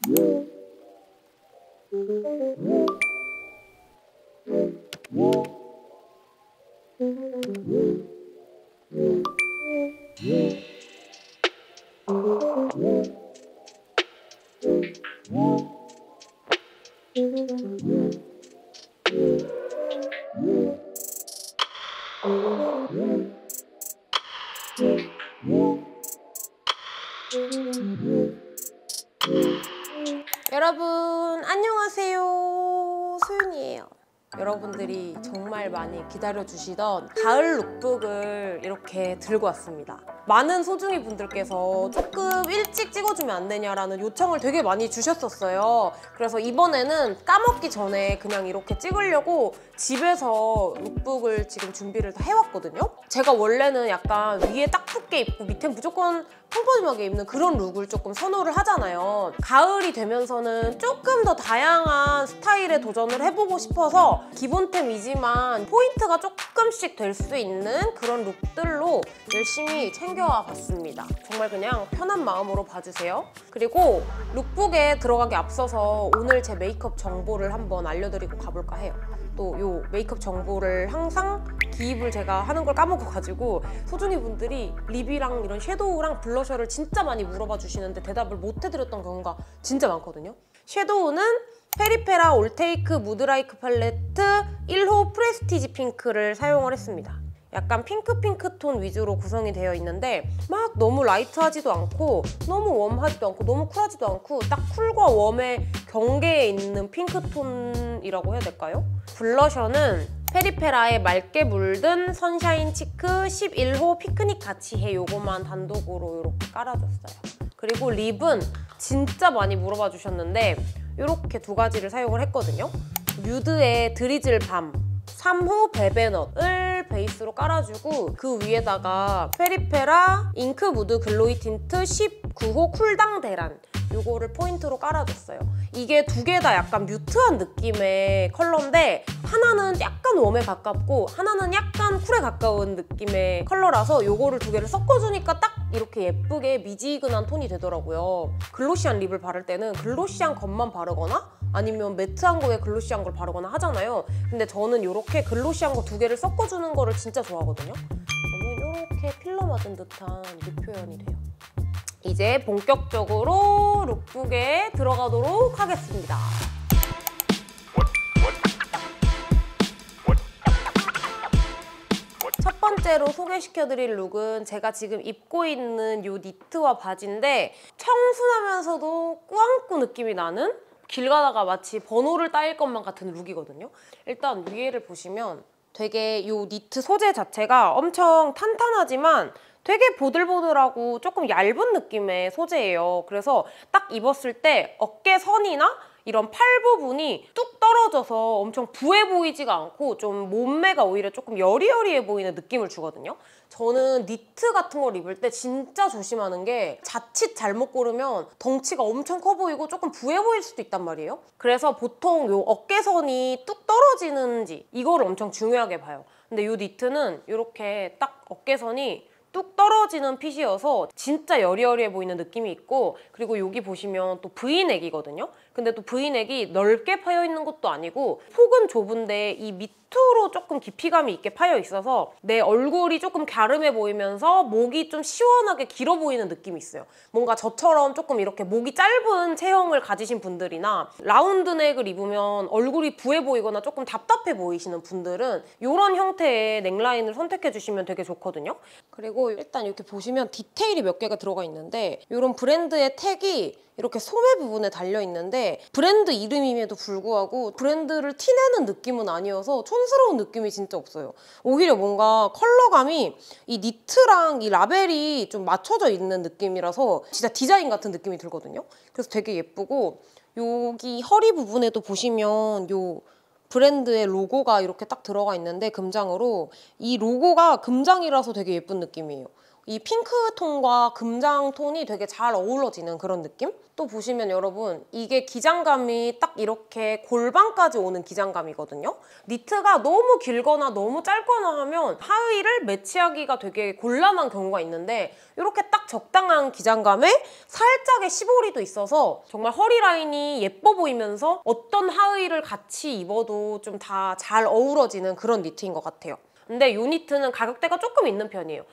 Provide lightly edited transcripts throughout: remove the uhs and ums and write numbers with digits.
여러분 안녕하세요, 소윤이에요. 여러분들이 정말 많이 기다려주시던 가을 룩북을 이렇게 들고 왔습니다. 많은 소중이 분들께서 조금 일찍 찍어주면 안 되냐라는 요청을 되게 많이 주셨었어요. 그래서 이번에는 까먹기 전에 그냥 이렇게 찍으려고 집에서 룩북을 지금 준비를 다 해왔거든요. 제가 원래는 약간 위에 딱 붙게 입고 밑엔 무조건 펑퍼짐하게 입는 그런 룩을 조금 선호를 하잖아요. 가을이 되면서는 조금 더 다양한 스타일에 도전을 해보고 싶어서 기본템이지만 포인트가 조금씩 될 수 있는 그런 룩들로 열심히 챙겨와 봤습니다. 정말 그냥 편한 마음으로 봐주세요. 그리고 룩북에 들어가기 앞서서 오늘 제 메이크업 정보를 한번 알려드리고 가볼까 해요. 또 요 메이크업 정보를 항상 기입을 제가 하는 걸 까먹어가지고 소중이 분들이 립이랑 이런 섀도우랑 블러셔를 진짜 많이 물어봐 주시는데 대답을 못 해드렸던 경우가 진짜 많거든요. 섀도우는 페리페라 올테이크 무드라이크 팔레트 1호 프레스티지 핑크를 사용을 했습니다. 약간 핑크 톤 위주로 구성이 되어 있는데 막 너무 라이트하지도 않고 너무 웜하지도 않고 너무 쿨하지도 않고 딱 쿨과 웜의 경계에 있는 핑크톤이라고 해야 될까요? 블러셔는 페리페라의 맑게 물든 선샤인 치크 11호 피크닉 같이 해 요거만 단독으로 이렇게 깔아줬어요. 그리고 립은 진짜 많이 물어봐 주셨는데 이렇게 두 가지를 사용을 했거든요. 뮤드의 드리즐 밤 3호 베베넛을 베이스로 깔아주고 그 위에다가 페리페라 잉크 무드 글로이 틴트 19호 쿨당 대란 요거를 포인트로 깔아줬어요. 이게 두 개 다 약간 뮤트한 느낌의 컬러인데 하나는 약간 웜에 가깝고 하나는 약간 쿨에 가까운 느낌의 컬러라서 요거를 두 개를 섞어주니까 딱 이렇게 예쁘게 미지근한 톤이 되더라고요. 글로시한 립을 바를 때는 글로시한 것만 바르거나 아니면 매트한 거에 글로시한 걸 바르거나 하잖아요. 근데 저는 이렇게 글로시한 거 두 개를 섞어주는 거를 진짜 좋아하거든요. 그러면 이렇게 필러 맞은 듯한 립 표현이 돼요. 이제 본격적으로 룩북에 들어가도록 하겠습니다. 첫 번째로 소개시켜드릴 룩은 제가 지금 입고 있는 이 니트와 바지인데 청순하면서도 꾸안꾸 느낌이 나는 길 가다가 마치 번호를 따일 것만 같은 룩이거든요. 일단 위에를 보시면 되게 이 니트 소재 자체가 엄청 탄탄하지만 되게 보들보들하고 조금 얇은 느낌의 소재예요. 그래서 딱 입었을 때 어깨선이나 이런 팔 부분이 뚝 떨어져서 엄청 부해 보이지가 않고 좀 몸매가 오히려 조금 여리여리해 보이는 느낌을 주거든요. 저는 니트 같은 걸 입을 때 진짜 조심하는 게 자칫 잘못 고르면 덩치가 엄청 커 보이고 조금 부해 보일 수도 있단 말이에요. 그래서 보통 요 어깨선이 뚝 떨어지는지 이거를 엄청 중요하게 봐요. 근데 요 니트는 이렇게 딱 어깨선이 뚝 떨어지는 핏이어서 진짜 여리여리해 보이는 느낌이 있고 그리고 여기 보시면 또 V넥이거든요. 근데 또 V넥이 넓게 파여 있는 것도 아니고 폭은 좁은데 이 밑으로 조금 깊이감이 있게 파여 있어서 내 얼굴이 조금 갸름해 보이면서 목이 좀 시원하게 길어 보이는 느낌이 있어요. 뭔가 저처럼 조금 이렇게 목이 짧은 체형을 가지신 분들이나 라운드 넥을 입으면 얼굴이 부해 보이거나 조금 답답해 보이시는 분들은 이런 형태의 넥라인을 선택해 주시면 되게 좋거든요. 그리고 일단 이렇게 보시면 디테일이 몇 개가 들어가 있는데 이런 브랜드의 택이 이렇게 소매 부분에 달려있는데 브랜드 이름임에도 불구하고 브랜드를 티내는 느낌은 아니어서 촌스러운 느낌이 진짜 없어요. 오히려 뭔가 컬러감이 이 니트랑 이 라벨이 좀 맞춰져 있는 느낌이라서 진짜 디자인 같은 느낌이 들거든요. 그래서 되게 예쁘고 여기 허리 부분에도 보시면 요 브랜드의 로고가 이렇게 딱 들어가 있는데 금장으로 이 로고가 금장이라서 되게 예쁜 느낌이에요. 이 핑크톤과 금장톤이 되게 잘 어우러지는 그런 느낌? 또 보시면 여러분 이게 기장감이 딱 이렇게 골반까지 오는 기장감이거든요. 니트가 너무 길거나 너무 짧거나 하면 하의를 매치하기가 되게 곤란한 경우가 있는데 이렇게 딱 적당한 기장감에 살짝의 시보리도 있어서 정말 허리 라인이 예뻐 보이면서 어떤 하의를 같이 입어도 좀 다 잘 어우러지는 그런 니트인 것 같아요. 근데 이 니트는 가격대가 조금 있는 편이에요.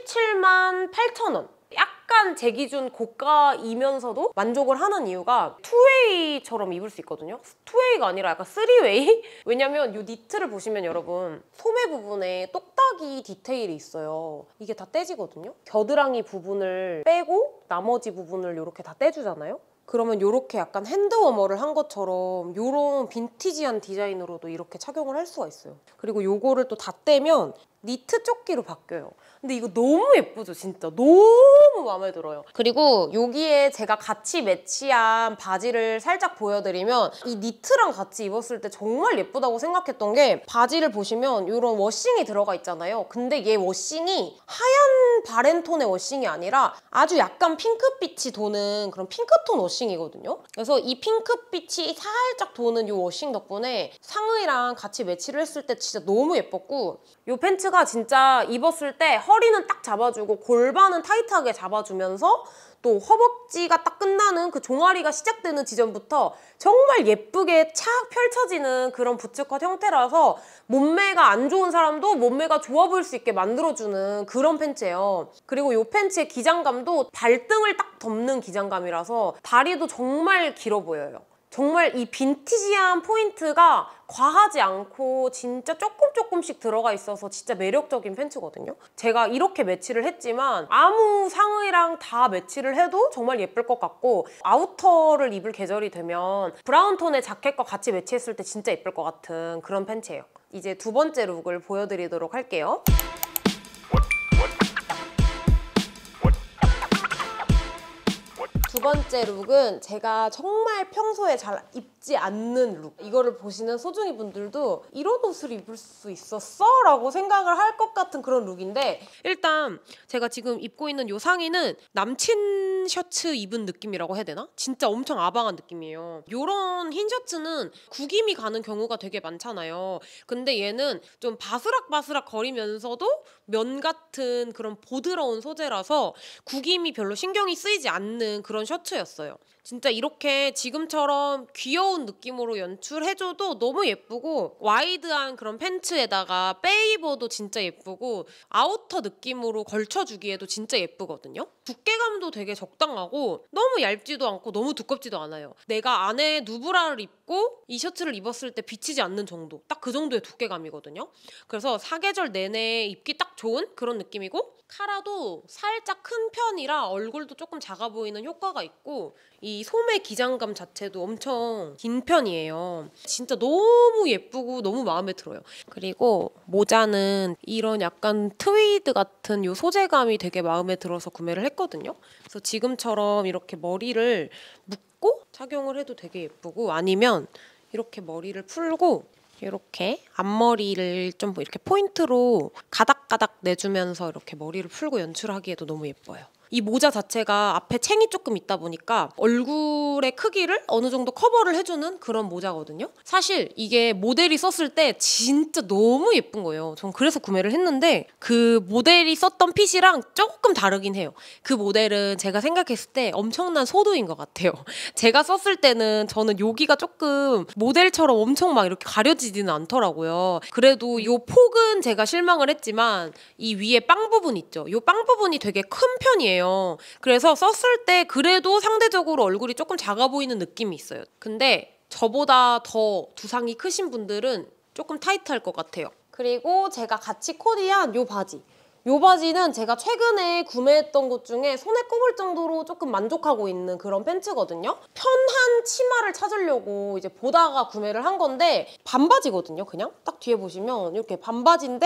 17만 8천 원. 약간 제 기준 고가이면서도 만족을 하는 이유가 투웨이처럼 입을 수 있거든요. 투웨이가 아니라 약간 쓰리웨이? 왜냐면 이 니트를 보시면 여러분 소매 부분에 똑딱이 디테일이 있어요. 이게 다 떼지거든요. 겨드랑이 부분을 빼고 나머지 부분을 이렇게 다 떼주잖아요. 그러면 이렇게 약간 핸드워머를 한 것처럼 이런 빈티지한 디자인으로도 이렇게 착용을 할 수가 있어요. 그리고 요거를 또 다 떼면 니트 조끼로 바뀌어요. 근데 이거 너무 예쁘죠, 진짜. 너무 마음에 들어요. 그리고 여기에 제가 같이 매치한 바지를 살짝 보여드리면 이 니트랑 같이 입었을 때 정말 예쁘다고 생각했던 게 바지를 보시면 이런 워싱이 들어가 있잖아요. 근데 얘 워싱이 하얀 바렌톤의 워싱이 아니라 아주 약간 핑크빛이 도는 그런 핑크톤 워싱이거든요. 그래서 이 핑크빛이 살짝 도는 이 워싱 덕분에 상의랑 같이 매치를 했을 때 진짜 너무 예뻤고 이 팬츠가 진짜 입었을 때 허리는 딱 잡아주고 골반은 타이트하게 잡아주면서 또 허벅지가 딱 끝나는 그 종아리가 시작되는 지점부터 정말 예쁘게 착 펼쳐지는 그런 부츠컷 형태라서 몸매가 안 좋은 사람도 몸매가 좋아 보일 수 있게 만들어주는 그런 팬츠예요. 그리고 이 팬츠의 기장감도 발등을 딱 덮는 기장감이라서 다리도 정말 길어 보여요. 정말 이 빈티지한 포인트가 과하지 않고 진짜 조금씩 들어가 있어서 진짜 매력적인 팬츠거든요. 제가 이렇게 매치를 했지만 아무 상의랑 다 매치를 해도 정말 예쁠 것 같고 아우터를 입을 계절이 되면 브라운 톤의 자켓과 같이 매치했을 때 진짜 예쁠 것 같은 그런 팬츠예요. 이제 두 번째 룩을 보여드리도록 할게요. 두 번째 룩은 제가 정말 평소에 잘 입지 않는 룩. 이거를 보시는 소중이 분들도 이런 옷을 입을 수 있었어? 라고 생각을 할 것 같은 그런 룩인데 일단 제가 지금 입고 있는 이 상의는 남친 셔츠 입은 느낌이라고 해야 되나? 진짜 엄청 아방한 느낌이에요. 이런 흰 셔츠는 구김이 가는 경우가 되게 많잖아요. 근데 얘는 좀 바스락바스락 거리면서도 면 같은 그런 보드러운 소재라서 구김이 별로 신경이 쓰이지 않는 그런 셔츠였어요. 진짜 이렇게 지금처럼 귀여운 느낌으로 연출해줘도 너무 예쁘고 와이드한 그런 팬츠에다가 빼입어도 진짜 예쁘고 아우터 느낌으로 걸쳐주기에도 진짜 예쁘거든요. 두께감도 되게 적당하고 너무 얇지도 않고 너무 두껍지도 않아요. 내가 안에 누브라를 입고 이 셔츠를 입었을 때 비치지 않는 정도, 딱 그 정도의 두께감이거든요. 그래서 사계절 내내 입기 딱 좋은 그런 느낌이고 카라도 살짝 큰 편이라 얼굴도 조금 작아 보이는 효과가 있고 이 소매 기장감 자체도 엄청 긴 편이에요. 진짜 너무 예쁘고 너무 마음에 들어요. 그리고 모자는 이런 약간 트위드 같은 이 소재감이 되게 마음에 들어서 구매를 했거든요. 그래서 지금처럼 이렇게 머리를 묶고 착용을 해도 되게 예쁘고 아니면 이렇게 머리를 풀고 이렇게 앞머리를 좀 이렇게 포인트로 가닥가닥 내주면서 이렇게 머리를 풀고 연출하기에도 너무 예뻐요. 이 모자 자체가 앞에 챙이 조금 있다 보니까 얼굴의 크기를 어느 정도 커버를 해주는 그런 모자거든요. 사실 이게 모델이 썼을 때 진짜 너무 예쁜 거예요. 전 그래서 구매를 했는데 그 모델이 썼던 핏이랑 조금 다르긴 해요. 그 모델은 제가 생각했을 때 엄청난 소두인 것 같아요. 제가 썼을 때는 저는 여기가 조금 모델처럼 엄청 막 이렇게 가려지지는 않더라고요. 그래도 이 폭은 제가 실망을 했지만 이 위에 빵 부분 있죠. 이 빵 부분이 되게 큰 편이에요. 그래서 썼을 때 그래도 상대적으로 얼굴이 조금 작아 보이는 느낌이 있어요. 근데 저보다 더 두상이 크신 분들은 조금 타이트할 것 같아요. 그리고 제가 같이 코디한 이 바지. 이 바지는 제가 최근에 구매했던 것 중에 손에 꼽을 정도로 조금 만족하고 있는 그런 팬츠거든요. 편한 치마를 찾으려고 이제 보다가 구매를 한 건데 반바지거든요. 그냥 딱 뒤에 보시면 이렇게 반바지인데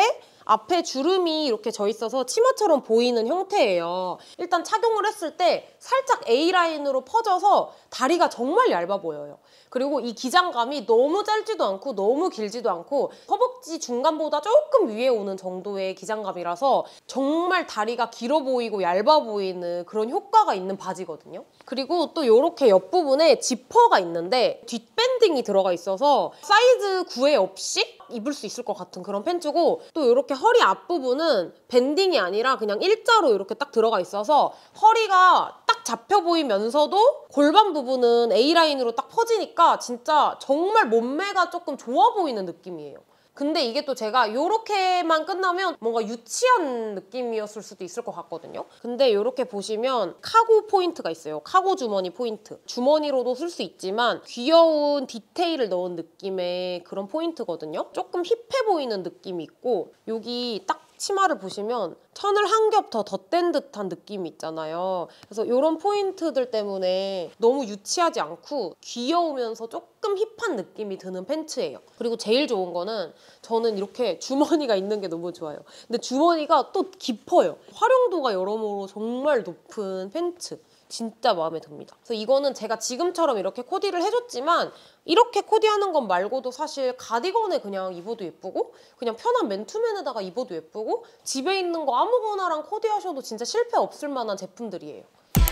앞에 주름이 이렇게 져 있어서 치마처럼 보이는 형태예요. 일단 착용을 했을 때 살짝 A라인으로 퍼져서 다리가 정말 얇아 보여요. 그리고 이 기장감이 너무 짧지도 않고 너무 길지도 않고 허벅지 중간보다 조금 위에 오는 정도의 기장감이라서 정말 다리가 길어 보이고 얇아 보이는 그런 효과가 있는 바지거든요. 그리고 또 이렇게 옆부분에 지퍼가 있는데 뒷밴딩이 들어가 있어서 사이즈 구애 없이 입을 수 있을 것 같은 그런 팬츠고, 또 이렇게 허리 앞부분은 밴딩이 아니라 그냥 일자로 이렇게 딱 들어가 있어서 허리가 딱 잡혀 보이면서도 골반 부분은 A라인으로 딱 퍼지니까 진짜 정말 몸매가 조금 좋아 보이는 느낌이에요. 근데 이게 또 제가 이렇게만 끝나면 뭔가 유치한 느낌이었을 수도 있을 것 같거든요. 근데 이렇게 보시면 카고 포인트가 있어요. 카고 주머니 포인트. 주머니로도 쓸 수 있지만 귀여운 디테일을 넣은 느낌의 그런 포인트거든요. 조금 힙해 보이는 느낌이 있고, 여기 딱 치마를 보시면 천을 한 겹 더 덧댄 듯한 느낌이 있잖아요. 그래서 이런 포인트들 때문에 너무 유치하지 않고 귀여우면서 조금 힙한 느낌이 드는 팬츠예요. 그리고 제일 좋은 거는 저는 이렇게 주머니가 있는 게 너무 좋아요. 근데 주머니가 또 깊어요. 활용도가 여러모로 정말 높은 팬츠. 진짜 마음에 듭니다. 그래서 이거는 제가 지금처럼 이렇게 코디를 해줬지만 이렇게 코디하는 것 말고도 사실 가디건에 그냥 입어도 예쁘고 그냥 편한 맨투맨에다가 입어도 예쁘고 집에 있는 거 아무거나랑 코디하셔도 진짜 실패 없을 만한 제품들이에요.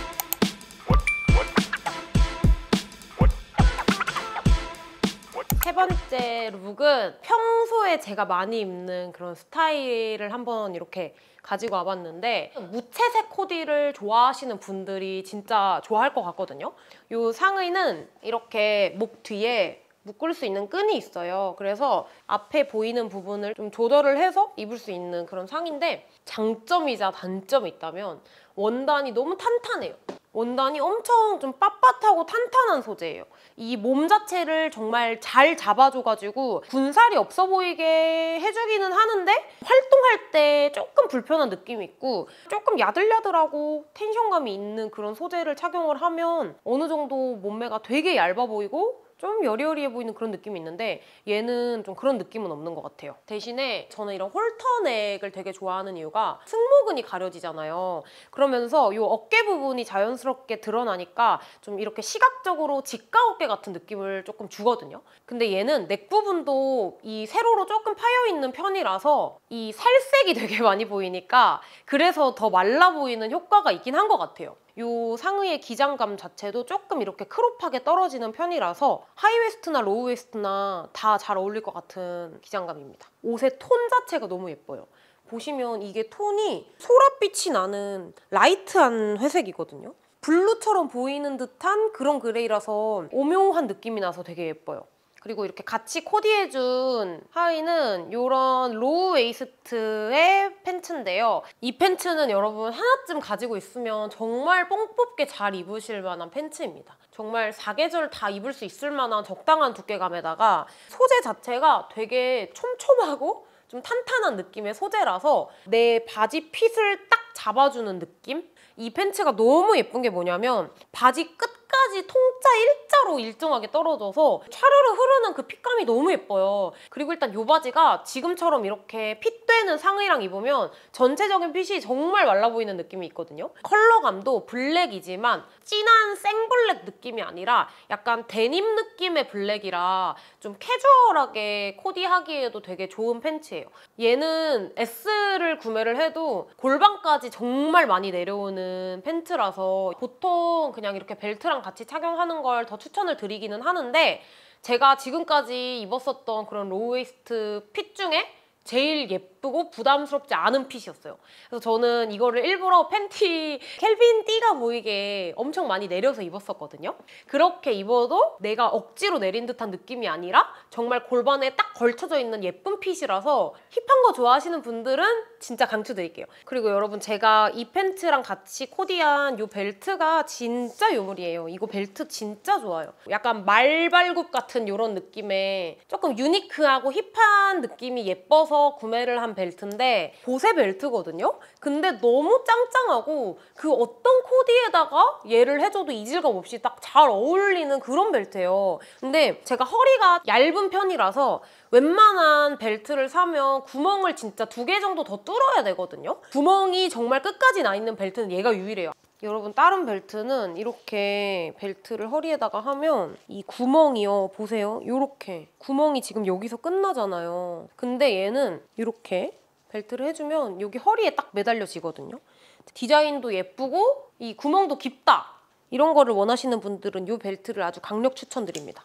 세 번째 룩은 평소에 제가 많이 입는 그런 스타일을 한번 이렇게 가지고 와봤는데, 무채색 코디를 좋아하시는 분들이 진짜 좋아할 것 같거든요. 이 상의는 이렇게 목 뒤에 묶을 수 있는 끈이 있어요. 그래서 앞에 보이는 부분을 좀 조절을 해서 입을 수 있는 그런 상의인데, 장점이자 단점이 있다면 원단이 너무 탄탄해요. 원단이 엄청 좀 빳빳하고 탄탄한 소재예요. 이 몸 자체를 정말 잘 잡아줘가지고 군살이 없어 보이게 해주기는 하는데 활동할 때 조금 불편한 느낌이 있고, 조금 야들야들하고 텐션감이 있는 그런 소재를 착용을 하면 어느 정도 몸매가 되게 얇아 보이고 좀 여리여리해 보이는 그런 느낌이 있는데, 얘는 좀 그런 느낌은 없는 것 같아요. 대신에 저는 이런 홀터넥을 되게 좋아하는 이유가 승모근이 가려지잖아요. 그러면서 이 어깨 부분이 자연스럽게 드러나니까 좀 이렇게 시각적으로 직각 어깨 같은 느낌을 조금 주거든요. 근데 얘는 넥 부분도 이 세로로 조금 파여있는 편이라서 이 살색이 되게 많이 보이니까 그래서 더 말라 보이는 효과가 있긴 한 것 같아요. 이 상의의 기장감 자체도 조금 이렇게 크롭하게 떨어지는 편이라서 하이웨스트나 로우웨스트나 다 잘 어울릴 것 같은 기장감입니다. 옷의 톤 자체가 너무 예뻐요. 보시면 이게 톤이 소라빛이 나는 라이트한 회색이거든요. 블루처럼 보이는 듯한 그런 그레이라서 오묘한 느낌이 나서 되게 예뻐요. 그리고 이렇게 같이 코디해준 하의는 이런 로우 웨이스트의 팬츠인데요. 이 팬츠는 여러분 하나쯤 가지고 있으면 정말 뽕 뽑게 잘 입으실 만한 팬츠입니다. 정말 사계절 다 입을 수 있을 만한 적당한 두께감에다가 소재 자체가 되게 촘촘하고 좀 탄탄한 느낌의 소재라서 내 바지 핏을 딱 잡아주는 느낌? 이 팬츠가 너무 예쁜 게 뭐냐면 바지 끝까지 통짜 일자로 일정하게 떨어져서 차르르 흐르는 그 핏감이 너무 예뻐요. 그리고 일단 이 바지가 지금처럼 이렇게 핏되는 상의랑 입으면 전체적인 핏이 정말 말라 보이는 느낌이 있거든요. 컬러감도 블랙이지만 진한 생블랙 느낌이 아니라 약간 데님 느낌의 블랙이라 좀 캐주얼하게 코디하기에도 되게 좋은 팬츠예요. 얘는 S를 구매를 해도 골반까지 정말 많이 내려오는 팬츠라서 보통 그냥 이렇게 벨트랑 같이 착용하는 걸 더 추천을 드리기는 하는데, 제가 지금까지 입었었던 그런 로우웨이스트 핏 중에 제일 예쁘고 부담스럽지 않은 핏이었어요. 그래서 저는 이거를 일부러 팬티 켈빈 띠가 보이게 엄청 많이 내려서 입었었거든요. 그렇게 입어도 내가 억지로 내린 듯한 느낌이 아니라 정말 골반에 딱 걸쳐져 있는 예쁜 핏이라서 힙한 거 좋아하시는 분들은 진짜 강추드릴게요. 그리고 여러분, 제가 이 팬츠랑 같이 코디한 이 벨트가 진짜 요물이에요. 이거 벨트 진짜 좋아요. 약간 말발굽 같은 이런 느낌의 조금 유니크하고 힙한 느낌이 예뻐서 싶어서 구매를 한 벨트인데 보세 벨트거든요? 근데 너무 짱짱하고 그 어떤 코디에다가 얘를 해줘도 이질감 없이 딱 잘 어울리는 그런 벨트예요. 근데 제가 허리가 얇은 편이라서 웬만한 벨트를 사면 구멍을 진짜 2개 정도 더 뚫어야 되거든요? 구멍이 정말 끝까지 나 있는 벨트는 얘가 유일해요. 여러분 다른 벨트는 이렇게 벨트를 허리에다가 하면 이 구멍이요. 보세요. 이렇게 구멍이 지금 여기서 끝나잖아요. 근데 얘는 이렇게 벨트를 해주면 여기 허리에 딱 매달려지거든요. 디자인도 예쁘고 이 구멍도 깊다. 이런 거를 원하시는 분들은 이 벨트를 아주 강력 추천드립니다.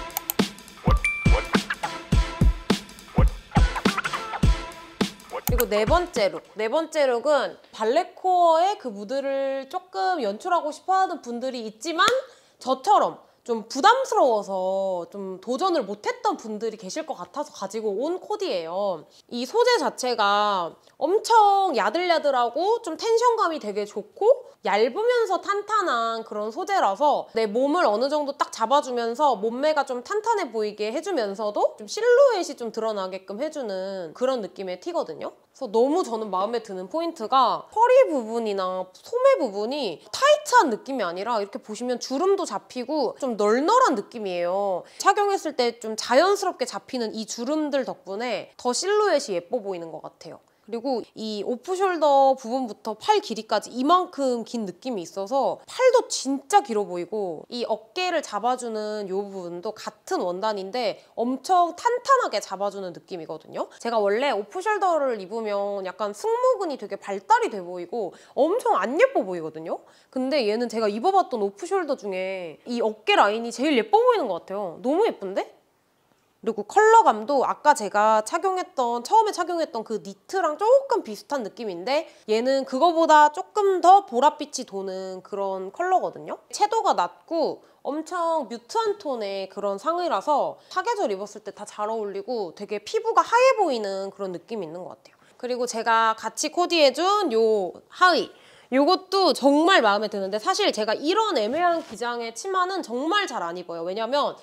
그리고 네 번째 룩. 네 번째 룩은 발레코어의 그 무드를 조금 연출하고 싶어하는 분들이 있지만 저처럼 좀 부담스러워서 좀 도전을 못했던 분들이 계실 것 같아서 가지고 온 코디예요. 이 소재 자체가 엄청 야들야들하고 좀 텐션감이 되게 좋고 얇으면서 탄탄한 그런 소재라서 내 몸을 어느 정도 딱 잡아주면서 몸매가 좀 탄탄해 보이게 해주면서도 좀 실루엣이 좀 드러나게끔 해주는 그런 느낌의 티거든요. 그래서 너무 저는 마음에 드는 포인트가 허리 부분이나 소매 부분이 타이트한 느낌이 아니라 이렇게 보시면 주름도 잡히고 좀 널널한 느낌이에요. 착용했을 때 좀 자연스럽게 잡히는 이 주름들 덕분에 더 실루엣이 예뻐 보이는 것 같아요. 그리고 이 오프숄더 부분부터 팔 길이까지 이만큼 긴 느낌이 있어서 팔도 진짜 길어 보이고 이 어깨를 잡아주는 이 부분도 같은 원단인데 엄청 탄탄하게 잡아주는 느낌이거든요. 제가 원래 오프숄더를 입으면 약간 승모근이 되게 발달이 돼 보이고 엄청 안 예뻐 보이거든요. 근데 얘는 제가 입어봤던 오프숄더 중에 이 어깨 라인이 제일 예뻐 보이는 것 같아요. 너무 예쁜데? 그리고 컬러감도 아까 제가 처음에 착용했던 그 니트랑 조금 비슷한 느낌인데 얘는 그거보다 조금 더 보랏빛이 도는 그런 컬러거든요. 채도가 낮고 엄청 뮤트한 톤의 그런 상의라서 사계절 입었을 때 다 잘 어울리고 되게 피부가 하얘 보이는 그런 느낌이 있는 것 같아요. 그리고 제가 같이 코디해준 요 하의 이것도 정말 마음에 드는데 사실 제가 이런 애매한 기장의 치마는 정말 잘 안 입어요. 왜냐면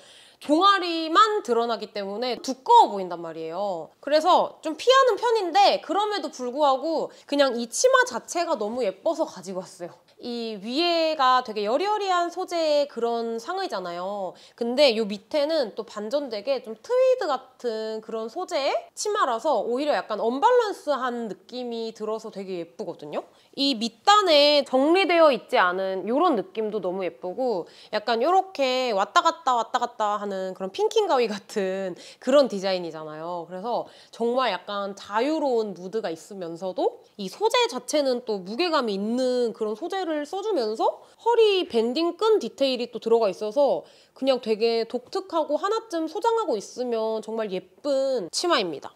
종아리만 드러나기 때문에 두꺼워 보인단 말이에요. 그래서 좀 피하는 편인데 그럼에도 불구하고 그냥 이 치마 자체가 너무 예뻐서 가지고 왔어요. 이 위에가 되게 여리여리한 소재의 그런 상의잖아요. 근데 이 밑에는 또 반전되게 좀 트위드 같은 그런 소재의 치마라서 오히려 약간 언밸런스한 느낌이 들어서 되게 예쁘거든요. 이 밑단에 정리되어 있지 않은 이런 느낌도 너무 예쁘고 약간 이렇게 왔다 갔다 하는 그런 핑킹 가위 같은 그런 디자인이잖아요. 그래서 정말 약간 자유로운 무드가 있으면서도 이 소재 자체는 또 무게감이 있는 그런 소재를 써주면서 허리 밴딩 끈 디테일이 또 들어가 있어서 그냥 되게 독특하고 하나쯤 소장하고 있으면 정말 예쁜 치마입니다.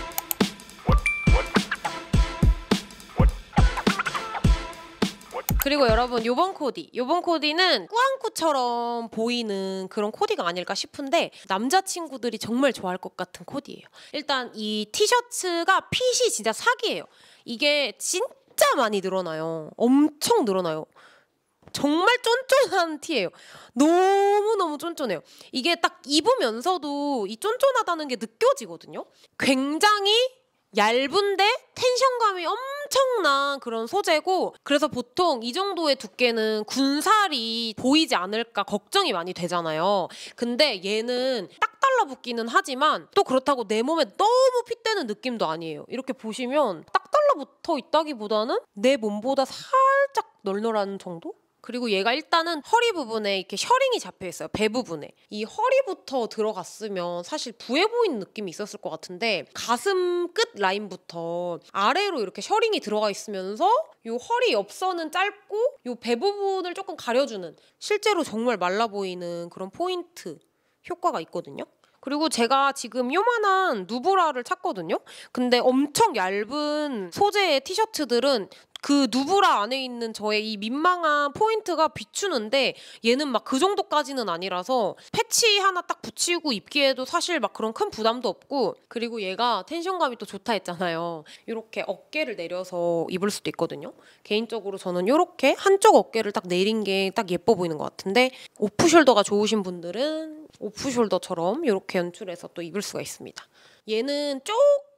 그리고 여러분 요번 코디는 꾸안꾸처럼 보이는 그런 코디가 아닐까 싶은데 남자친구들이 정말 좋아할 것 같은 코디예요. 일단 이 티셔츠가 핏이 진짜 사기예요. 이게 진짜 많이 늘어나요. 엄청 늘어나요. 정말 쫀쫀한 티예요. 너무너무 쫀쫀해요. 이게 딱 입으면서도 이 쫀쫀하다는 게 느껴지거든요. 굉장히 얇은데 텐션감이 엄청난 그런 소재고 그래서 보통 이 정도의 두께는 군살이 보이지 않을까 걱정이 많이 되잖아요. 근데 얘는 딱 달라붙기는 하지만 또 그렇다고 내 몸에 너무 핏대는 느낌도 아니에요. 이렇게 보시면 딱 달라붙어 있다기보다는 내 몸보다 살짝 널널한 정도? 그리고 얘가 일단은 허리 부분에 이렇게 셔링이 잡혀 있어요. 배 부분에. 이 허리부터 들어갔으면 사실 부해 보이는 느낌이 있었을 것 같은데 가슴 끝 라인부터 아래로 이렇게 셔링이 들어가 있으면서 이 허리 옆선은 짧고 이 배 부분을 조금 가려주는 실제로 정말 말라 보이는 그런 포인트 효과가 있거든요. 그리고 제가 지금 요만한 누브라를 찾거든요. 근데 엄청 얇은 소재의 티셔츠들은 그 누브라 안에 있는 저의 이 민망한 포인트가 비추는데 얘는 막 그 정도까지는 아니라서 패치 하나 딱 붙이고 입기에도 사실 막 그런 큰 부담도 없고 그리고 얘가 텐션감이 또 좋다 했잖아요. 이렇게 어깨를 내려서 입을 수도 있거든요. 개인적으로 저는 이렇게 한쪽 어깨를 딱 내린 게 딱 예뻐 보이는 것 같은데 오프숄더가 좋으신 분들은 오프숄더처럼 이렇게 연출해서 또 입을 수가 있습니다. 얘는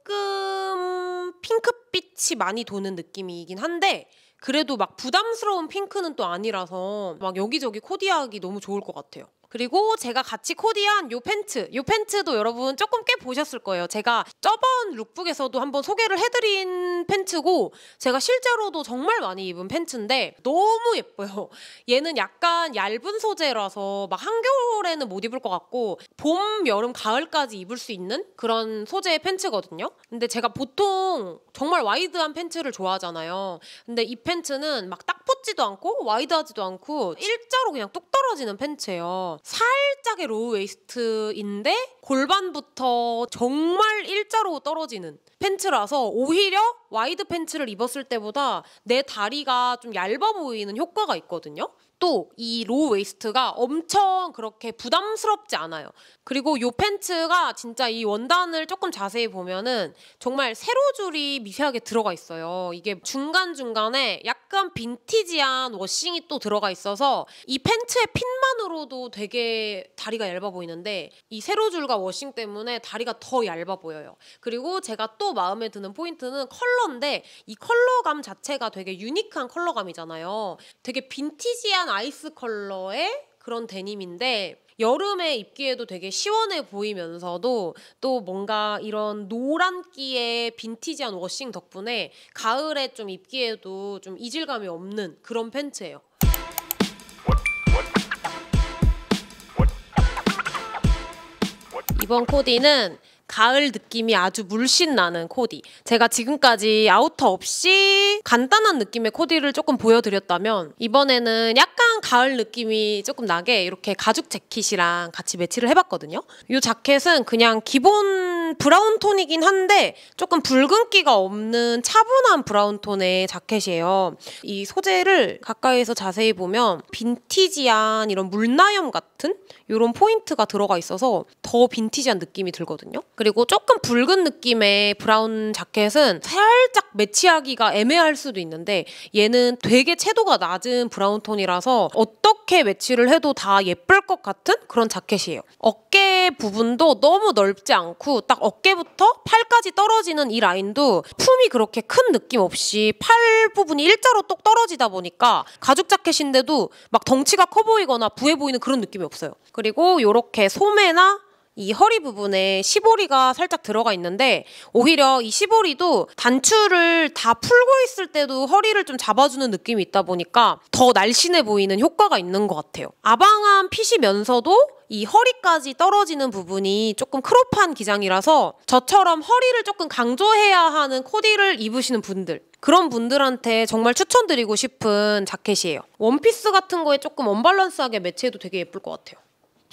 조금 핑크빛이 많이 도는 느낌이긴 한데 그래도 막 부담스러운 핑크는 또 아니라서 막 여기저기 코디하기 너무 좋을 것 같아요. 그리고 제가 같이 코디한 요 팬츠도 여러분 조금 꽤 보셨을 거예요. 제가 저번 룩북에서도 한번 소개를 해드린 팬츠고 제가 실제로도 정말 많이 입은 팬츠인데 너무 예뻐요. 얘는 약간 얇은 소재라서 막 한겨울에는 못 입을 것 같고 봄, 여름, 가을까지 입을 수 있는 그런 소재의 팬츠거든요. 근데 제가 보통 정말 와이드한 팬츠를 좋아하잖아요. 근데 이 팬츠는 막 딱 붙지도 않고 와이드하지도 않고 일자로 그냥 뚝 떨어지는 팬츠예요. 살짝의 로우 웨이스트인데 골반부터 정말 일자로 떨어지는 팬츠라서 오히려 와이드 팬츠를 입었을 때보다 내 다리가 좀 얇아 보이는 효과가 있거든요. 또 이 로우 웨이스트가 엄청 그렇게 부담스럽지 않아요. 그리고 이 팬츠가 진짜 이 원단을 조금 자세히 보면은 정말 세로줄이 미세하게 들어가 있어요. 이게 중간중간에 약간 빈티지한 워싱이 또 들어가 있어서 이 팬츠의 핏만으로도 되게 다리가 얇아 보이는데 이 세로줄과 워싱 때문에 다리가 더 얇아 보여요. 그리고 제가 또 마음에 드는 포인트는 컬러인데 이 컬러감 자체가 되게 유니크한 컬러감이잖아요. 되게 빈티지한 아이스 컬러의 그런 데님인데 여름에 입기에도 되게 시원해 보이면서도 또 뭔가 이런 노란기의 빈티지한 워싱 덕분에 가을에 좀 입기에도 좀 이질감이 없는 그런 팬츠예요. 이번 코디는 가을 느낌이 아주 물씬 나는 코디. 제가 지금까지 아우터 없이 간단한 느낌의 코디를 조금 보여드렸다면 이번에는 약간 가을 느낌이 조금 나게 이렇게 가죽 재킷이랑 같이 매치를 해봤거든요. 이 자켓은 그냥 기본 브라운 톤이긴 한데 조금 붉은기가 없는 차분한 브라운 톤의 자켓이에요. 이 소재를 가까이서 자세히 보면 빈티지한 이런 물나염 같은 이런 포인트가 들어가 있어서 더 빈티지한 느낌이 들거든요. 그리고 조금 붉은 느낌의 브라운 자켓은 살짝 매치하기가 애매할 수도 있는데 얘는 되게 채도가 낮은 브라운 톤이라서 어떻게 매치를 해도 다 예쁠 것 같은 그런 자켓이에요. 어깨 부분도 너무 넓지 않고 딱 어깨부터 팔까지 떨어지는 이 라인도 품이 그렇게 큰 느낌 없이 팔 부분이 일자로 똑 떨어지다 보니까 가죽 자켓인데도 막 덩치가 커 보이거나 부해 보이는 그런 느낌이 없어요. 그리고 이렇게 소매나 이 허리 부분에 시보리가 살짝 들어가 있는데 오히려 이 시보리도 단추를 다 풀고 있을 때도 허리를 좀 잡아주는 느낌이 있다 보니까 더 날씬해 보이는 효과가 있는 것 같아요. 아방한 핏이면서도 이 허리까지 떨어지는 부분이 조금 크롭한 기장이라서 저처럼 허리를 조금 강조해야 하는 코디를 입으시는 분들 그런 분들한테 정말 추천드리고 싶은 자켓이에요. 원피스 같은 거에 조금 언밸런스하게 매치해도 되게 예쁠 것 같아요.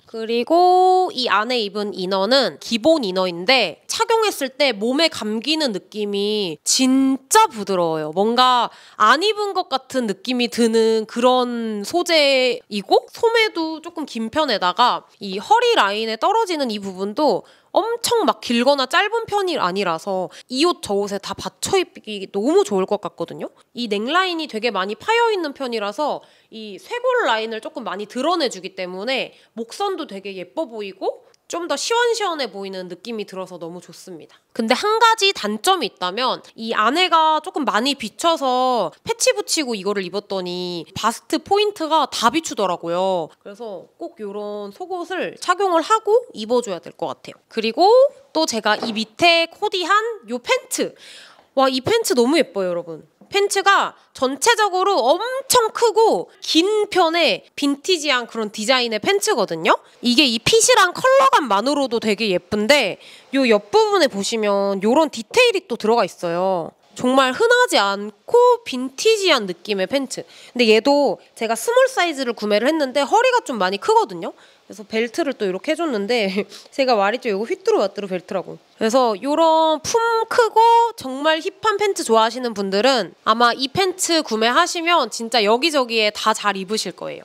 그리고 이 안에 입은 이너는 기본 이너인데 착용했을 때 몸에 감기는 느낌이 진짜 부드러워요. 뭔가 안 입은 것 같은 느낌이 드는 그런 소재이고 소매도 조금 긴 편에다가 이 허리 라인에 떨어지는 이 부분도 엄청 막 길거나 짧은 편이 아니라서 이 옷 저 옷에 다 받쳐 입기 너무 좋을 것 같거든요. 이 넥라인이 되게 많이 파여있는 편이라서 이 쇄골 라인을 조금 많이 드러내주기 때문에 목선도 되게 예뻐 보이고 좀 더 시원시원해 보이는 느낌이 들어서 너무 좋습니다. 근데 한 가지 단점이 있다면 이 안에가 조금 많이 비쳐서 패치 붙이고 이거를 입었더니 바스트 포인트가 다 비추더라고요. 그래서 꼭 이런 속옷을 착용을 하고 입어줘야 될 것 같아요. 그리고 또 제가 이 밑에 코디한 이 팬츠. 와, 이 팬츠 너무 예뻐요, 여러분. 팬츠가 전체적으로 엄청 크고 긴 편의 빈티지한 그런 디자인의 팬츠거든요. 이게 이 핏이랑 컬러감만으로도 되게 예쁜데 요 옆부분에 보시면 요런 디테일이 또 들어가 있어요. 정말 흔하지 않고 빈티지한 느낌의 팬츠. 근데 얘도 제가 스몰 사이즈를 구매를 했는데 허리가 좀 많이 크거든요. 그래서 벨트를 또 이렇게 해줬는데 제가 말했죠. 이거 휘뚜루마뚜루 벨트라고. 그래서 이런 품 크고 정말 힙한 팬츠 좋아하시는 분들은 아마 이 팬츠 구매하시면 진짜 여기저기에 다 잘 입으실 거예요.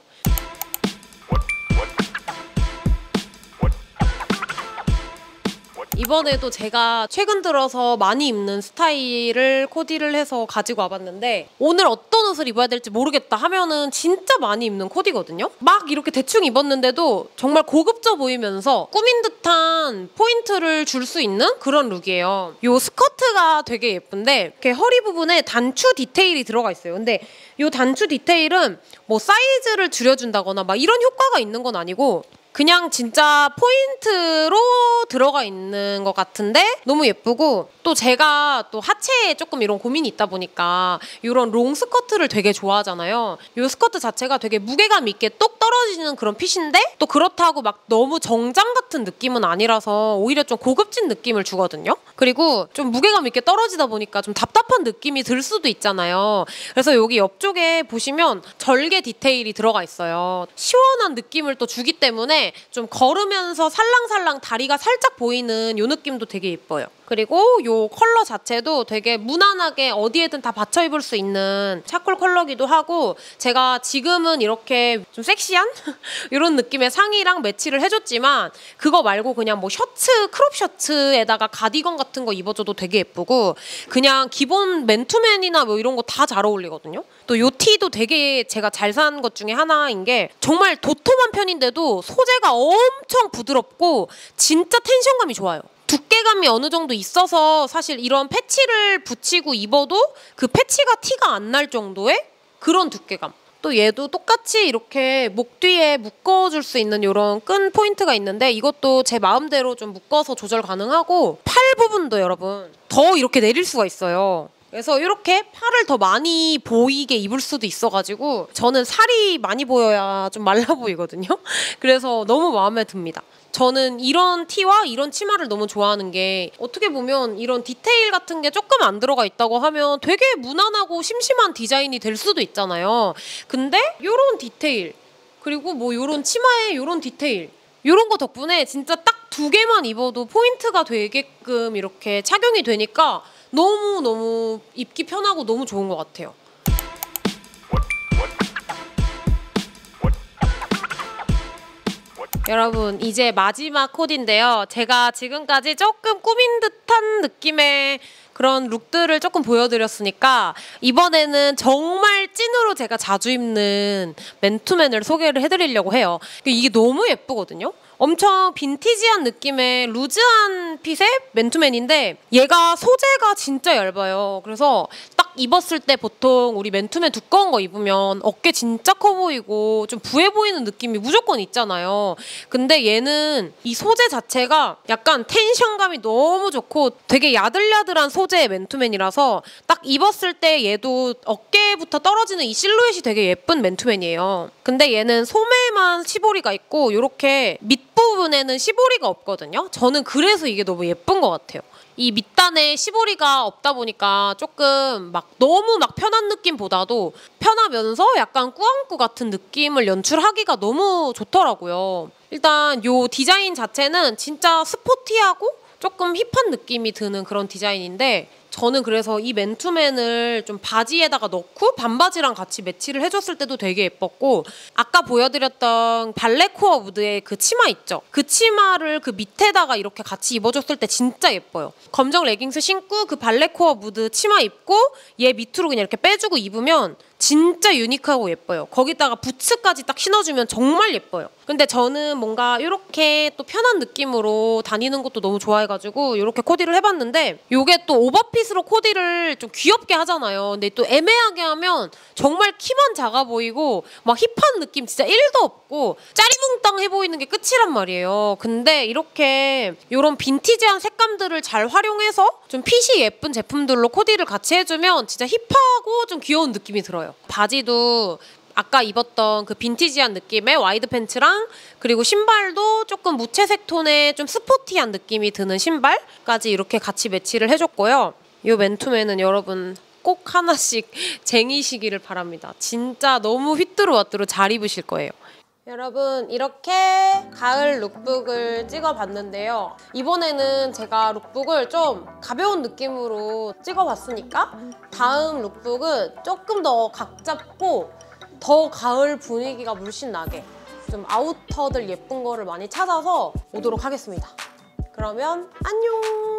이번에도 제가 최근 들어서 많이 입는 스타일을 코디를 해서 가지고 와봤는데 오늘 어떤 옷을 입어야 될지 모르겠다 하면은 진짜 많이 입는 코디거든요. 막 이렇게 대충 입었는데도 정말 고급져 보이면서 꾸민 듯한 포인트를 줄 수 있는 그런 룩이에요. 이 스커트가 되게 예쁜데 이렇게 허리 부분에 단추 디테일이 들어가 있어요. 근데 이 단추 디테일은 뭐 사이즈를 줄여준다거나 막 이런 효과가 있는 건 아니고 그냥 진짜 포인트로 들어가 있는 것 같은데 너무 예쁘고, 또 제가 또 하체에 조금 이런 고민이 있다 보니까 이런 롱 스커트를 되게 좋아하잖아요. 이 스커트 자체가 되게 무게감 있게 똑 떨어지는 그런 핏인데 또 그렇다고 막 너무 정장 같은 느낌은 아니라서 오히려 좀 고급진 느낌을 주거든요. 그리고 좀 무게감 있게 떨어지다 보니까 좀 답답한 느낌이 들 수도 있잖아요. 그래서 여기 옆쪽에 보시면 절개 디테일이 들어가 있어요. 시원한 느낌을 또 주기 때문에 좀 걸으면서 살랑살랑 다리가 살짝 보이는 이 느낌도 되게 예뻐요. 그리고 이 컬러 자체도 되게 무난하게 어디에든 다 받쳐 입을 수 있는 차콜 컬러기도 하고, 제가 지금은 이렇게 좀 섹시한 이런 느낌의 상의랑 매치를 해줬지만 그거 말고 그냥 뭐 셔츠, 크롭 셔츠에다가 가디건 같은 거 입어줘도 되게 예쁘고, 그냥 기본 맨투맨이나 뭐 이런 거 다 잘 어울리거든요. 또 이 티도 되게 제가 잘 산 것 중에 하나인 게 정말 도톰한 편인데도 소재가 엄청 부드럽고 진짜 텐션감이 좋아요. 두께감이 어느 정도 있어서 사실 이런 패치를 붙이고 입어도 그 패치가 티가 안 날 정도의 그런 두께감. 또 얘도 똑같이 이렇게 목 뒤에 묶어줄 수 있는 이런 끈 포인트가 있는데 이것도 제 마음대로 좀 묶어서 조절 가능하고, 팔 부분도 여러분 더 이렇게 내릴 수가 있어요. 그래서 이렇게 팔을 더 많이 보이게 입을 수도 있어가지고 저는 살이 많이 보여야 좀 말라 보이거든요. 그래서 너무 마음에 듭니다. 저는 이런 티와 이런 치마를 너무 좋아하는 게, 어떻게 보면 이런 디테일 같은 게 조금 안 들어가 있다고 하면 되게 무난하고 심심한 디자인이 될 수도 있잖아요. 근데 이런 디테일, 그리고 뭐 이런 치마에 이런 디테일, 이런 거 덕분에 진짜 딱 두 개만 입어도 포인트가 되게끔 이렇게 착용이 되니까 너무너무 입기 편하고 너무 좋은 것 같아요. 여러분, 이제 마지막 코디인데요. 제가 지금까지 조금 꾸민 듯한 느낌의 그런 룩들을 조금 보여드렸으니까 이번에는 정말 찐으로 제가 자주 입는 맨투맨을 소개를 해드리려고 해요. 이게 너무 예쁘거든요. 엄청 빈티지한 느낌의 루즈한 핏의 맨투맨인데 얘가 소재가 진짜 얇아요. 그래서 딱 입었을 때 보통 우리 맨투맨 두꺼운 거 입으면 어깨 진짜 커 보이고 좀 부해 보이는 느낌이 무조건 있잖아요. 근데 얘는 이 소재 자체가 약간 텐션감이 너무 좋고 되게 야들야들한 소재의 맨투맨이라서 딱 입었을 때 얘도 어깨부터 떨어지는 이 실루엣이 되게 예쁜 맨투맨이에요. 근데 얘는 소매만 시보리가 있고 이렇게 밑부분에는 시보리가 없거든요. 저는 그래서 이게 너무 예쁜 것 같아요. 이 밑단에 시보리가 없다 보니까 조금 막 너무 막 편한 느낌보다도 편하면서 약간 꾸안꾸 같은 느낌을 연출하기가 너무 좋더라고요. 일단 요 디자인 자체는 진짜 스포티하고 조금 힙한 느낌이 드는 그런 디자인인데, 저는 그래서 이 맨투맨을 좀 바지에다가 넣고 반바지랑 같이 매치를 해줬을 때도 되게 예뻤고, 아까 보여드렸던 발레코어 무드의 그 치마 있죠? 그 치마를 그 밑에다가 이렇게 같이 입어줬을 때 진짜 예뻐요. 검정 레깅스 신고 그 발레코어 무드 치마 입고 얘 밑으로 그냥 이렇게 빼주고 입으면 진짜 유니크하고 예뻐요. 거기다가 부츠까지 딱 신어주면 정말 예뻐요. 근데 저는 뭔가 이렇게 또 편한 느낌으로 다니는 것도 너무 좋아해가지고 이렇게 코디를 해봤는데, 이게 또 오버핏으로 코디를 좀 귀엽게 하잖아요. 근데 또 애매하게 하면 정말 키만 작아 보이고 막 힙한 느낌 진짜 1도 없고 짜리뭉땅해 보이는 게 끝이란 말이에요. 근데 이렇게 이런 빈티지한 색감들을 잘 활용해서 좀 핏이 예쁜 제품들로 코디를 같이 해주면 진짜 힙하고 좀 귀여운 느낌이 들어요. 바지도 아까 입었던 그 빈티지한 느낌의 와이드 팬츠랑, 그리고 신발도 조금 무채색 톤의 좀 스포티한 느낌이 드는 신발까지 이렇게 같이 매치를 해줬고요. 이 맨투맨은 여러분 꼭 하나씩 쟁이시기를 바랍니다. 진짜 너무 휘뚜루마뚜루 잘 입으실 거예요. 여러분, 이렇게 가을 룩북을 찍어봤는데요. 이번에는 제가 룩북을 좀 가벼운 느낌으로 찍어봤으니까 다음 룩북은 조금 더 각 잡고 더 가을 분위기가 물씬 나게 좀 아우터들 예쁜 거를 많이 찾아서 오도록 하겠습니다. 그러면 안녕!